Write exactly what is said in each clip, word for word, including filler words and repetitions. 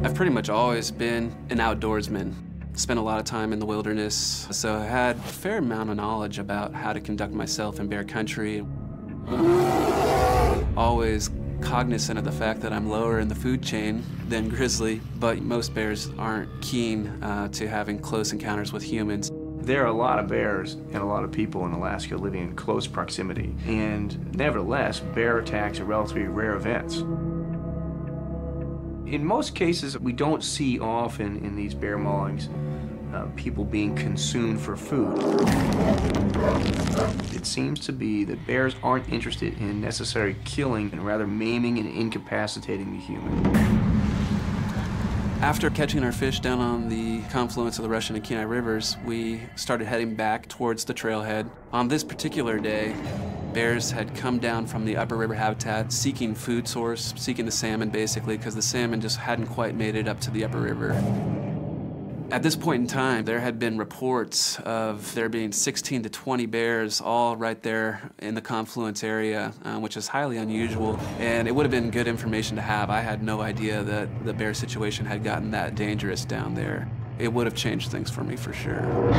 I've pretty much always been an outdoorsman. Spent a lot of time in the wilderness, so I had a fair amount of knowledge about how to conduct myself in bear country. Always cognizant of the fact that I'm lower in the food chain than Grizzly, but most bears aren't keen uh, to having close encounters with humans. There are a lot of bears and a lot of people in Alaska living in close proximity, and nevertheless, bear attacks are relatively rare events. In most cases, we don't see often in these bear maulings uh, people being consumed for food. It seems to be that bears aren't interested in necessary killing and rather maiming and incapacitating the human. After catching our fish down on the confluence of the Russian and Kenai rivers, we started heading back towards the trailhead. On this particular day, bears had come down from the upper river habitat seeking food source, seeking the salmon basically, because the salmon just hadn't quite made it up to the upper river. At this point in time, there had been reports of there being sixteen to twenty bears all right there in the confluence area, uh, which is highly unusual, and it would have been good information to have. I had no idea that the bear situation had gotten that dangerous down there. It would have changed things for me for sure.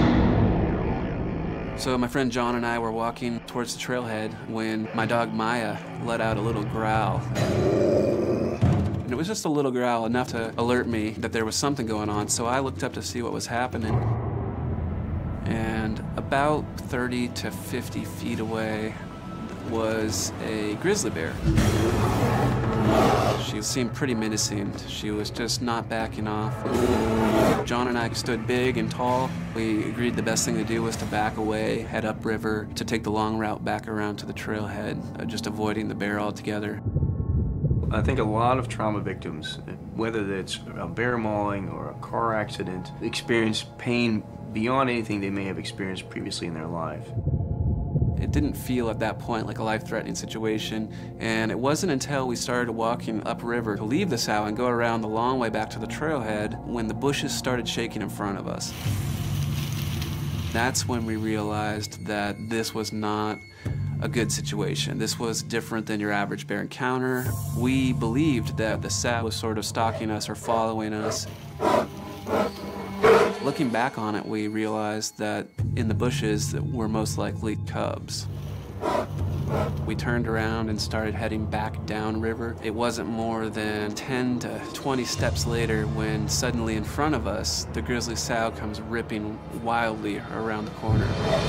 So my friend John and I were walking towards the trailhead when my dog Maya let out a little growl. And it was just a little growl, enough to alert me that there was something going on, so I looked up to see what was happening. And about thirty to fifty feet away was a grizzly bear. She seemed pretty menacing. She was just not backing off. John and I stood big and tall. We agreed the best thing to do was to back away, head upriver, to take the long route back around to the trailhead, uh, just avoiding the bear altogether. I think a lot of trauma victims, whether it's a bear mauling or a car accident, experience pain beyond anything they may have experienced previously in their life. It didn't feel at that point like a life-threatening situation, and it wasn't until we started walking upriver to leave the sow and go around the long way back to the trailhead when the bushes started shaking in front of us. That's when we realized that this was not a good situation. This was different than your average bear encounter. We believed that the sow was sort of stalking us or following us. Looking back on it, we realized that in the bushes that were most likely cubs. We turned around and started heading back downriver. It wasn't more than ten to twenty steps later when suddenly in front of us, the grizzly sow comes ripping wildly around the corner.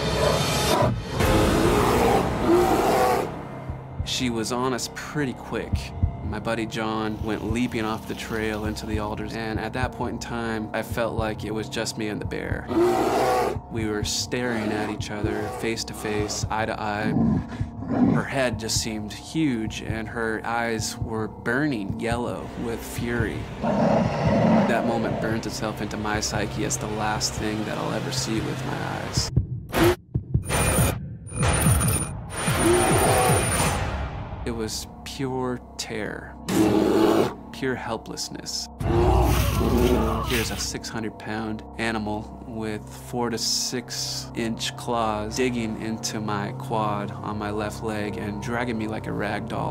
She was on us pretty quick. My buddy John went leaping off the trail into the alders, and at that point in time, I felt like it was just me and the bear. We were staring at each other, face to face, eye to eye. Her head just seemed huge, and her eyes were burning yellow with fury. That moment burns itself into my psyche as the last thing that I'll ever see with my eyes. It was pure terror, pure helplessness. Here's a six hundred pound animal with four to six inch claws digging into my quad on my left leg and dragging me like a rag doll.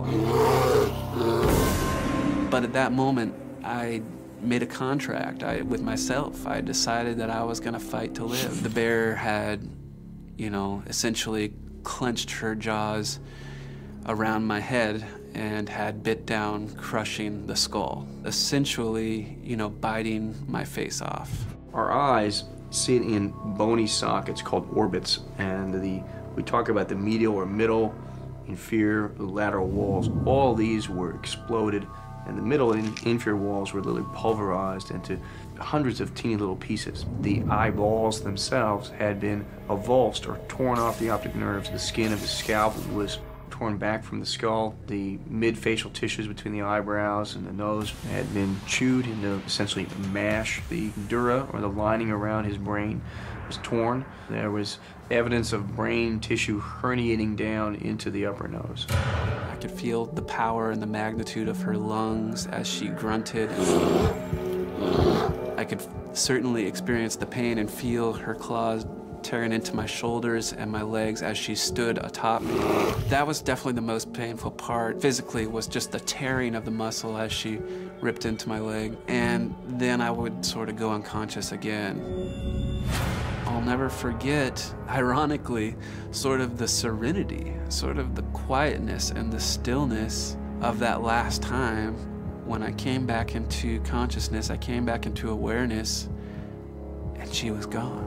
But at that moment, I made a contract I, with myself. I decided that I was gonna fight to live. The bear had, you know, essentially clenched her jaws around my head and had bit down, crushing the skull, essentially, you know, biting my face off. Our eyes sit in bony sockets called orbits, and the we talk about the medial or middle, inferior, lateral walls. All these were exploded, and the middle and inferior walls were literally pulverized into hundreds of teeny little pieces. The eyeballs themselves had been avulsed or torn off the optic nerves. The skin of the scalp was torn back from the skull. The mid-facial tissues between the eyebrows and the nose had been chewed into essentially mash. The dura, or the lining around his brain, was torn. There was evidence of brain tissue herniating down into the upper nose. I could feel the power and the magnitude of her lungs as she grunted. I could certainly experience the pain and feel her claws tearing into my shoulders and my legs as she stood atop me. That was definitely the most painful part. Physically was just the tearing of the muscle as she ripped into my leg, and then I would sort of go unconscious again. I'll never forget, ironically, sort of the serenity, sort of the quietness and the stillness of that last time when I came back into consciousness, I came back into awareness, and she was gone.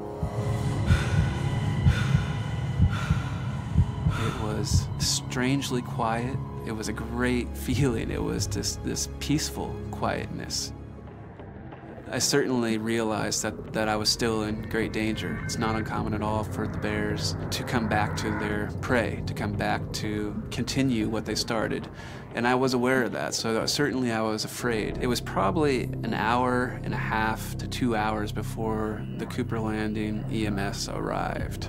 It was strangely quiet. It was a great feeling. It was just this peaceful quietness. I certainly realized that, that I was still in great danger. It's not uncommon at all for the bears to come back to their prey, to come back to continue what they started. And I was aware of that, so certainly I was afraid. It was probably an hour and a half to two hours before the Cooper Landing E M S arrived.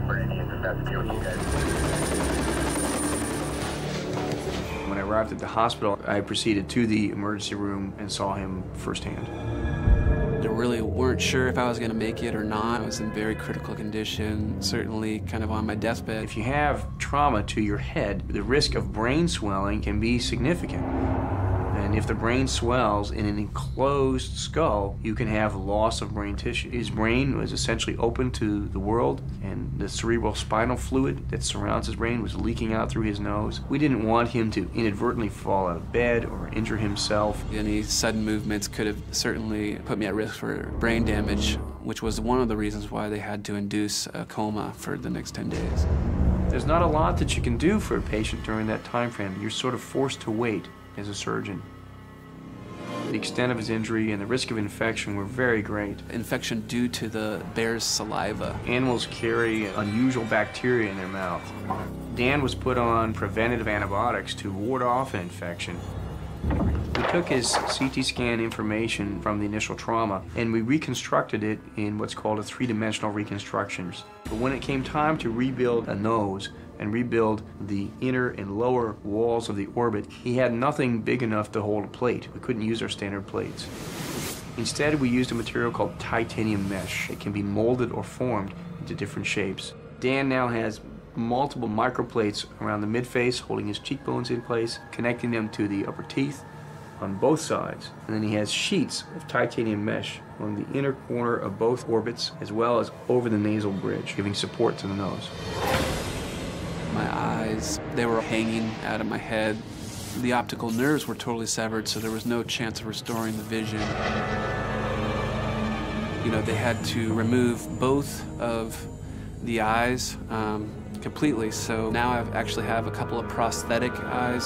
When I arrived at the hospital, I proceeded to the emergency room and saw him firsthand. I really weren't sure if I was going to make it or not. I was in very critical condition, certainly kind of on my deathbed. If you have trauma to your head, the risk of brain swelling can be significant. And if the brain swells in an enclosed skull, you can have loss of brain tissue. His brain was essentially open to the world, and the cerebral spinal fluid that surrounds his brain was leaking out through his nose. We didn't want him to inadvertently fall out of bed or injure himself. Any sudden movements could have certainly put me at risk for brain damage, which was one of the reasons why they had to induce a coma for the next ten days. There's not a lot that you can do for a patient during that time frame. You're sort of forced to wait as a surgeon. The extent of his injury and the risk of infection were very great. Infection due to the bear's saliva. Animals carry unusual bacteria in their mouth. Dan was put on preventative antibiotics to ward off an infection. We took his C T scan information from the initial trauma and we reconstructed it in what's called a three-dimensional reconstruction. But when it came time to rebuild a nose and rebuild the inner and lower walls of the orbit, he had nothing big enough to hold a plate. We couldn't use our standard plates. Instead, we used a material called titanium mesh. It can be molded or formed into different shapes. Dan now has multiple microplates around the midface, holding his cheekbones in place, connecting them to the upper teeth on both sides. And then he has sheets of titanium mesh along the inner corner of both orbits, as well as over the nasal bridge, giving support to the nose. My eyes, they were hanging out of my head. The optical nerves were totally severed, so there was no chance of restoring the vision. You know, they had to remove both of the eyes um, completely, so now I actually have a couple of prosthetic eyes.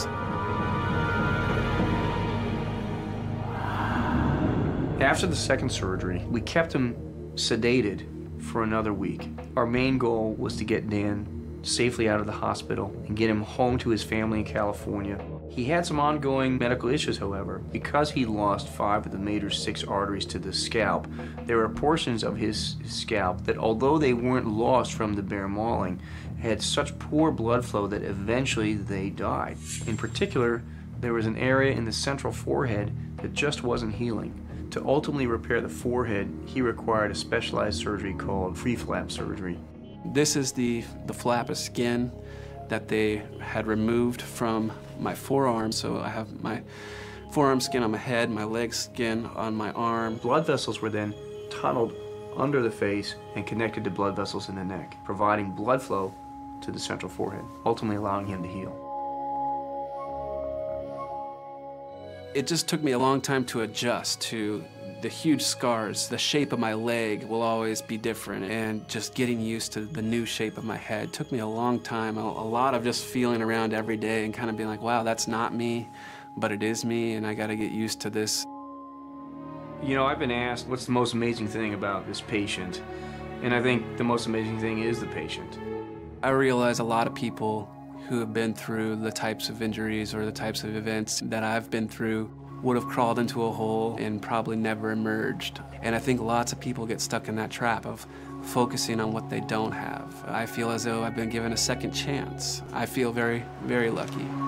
After the second surgery, we kept him sedated for another week. Our main goal was to get Dan safely out of the hospital and get him home to his family in California. He had some ongoing medical issues, however. Because he lost five of the major six arteries to the scalp, there were portions of his scalp that, although they weren't lost from the bear mauling, had such poor blood flow that eventually they died. In particular, there was an area in the central forehead that just wasn't healing. To ultimately repair the forehead, he required a specialized surgery called free flap surgery. This is the, the flap of skin that they had removed from my forearm. So I have my forearm skin on my head, my leg skin on my arm. Blood vessels were then tunneled under the face and connected to blood vessels in the neck, providing blood flow to the central forehead, ultimately allowing him to heal. It just took me a long time to adjust to the huge scars. The shape of my leg will always be different, and just getting used to the new shape of my head took me a long time, a, a lot of just feeling around every day and kind of being like, wow, that's not me, but it is me, and I gotta get used to this. You know, I've been asked, what's the most amazing thing about this patient? And I think the most amazing thing is the patient. I realize a lot of people who have been through the types of injuries or the types of events that I've been through would have crawled into a hole and probably never emerged. And I think lots of people get stuck in that trap of focusing on what they don't have. I feel as though I've been given a second chance. I feel very, very lucky.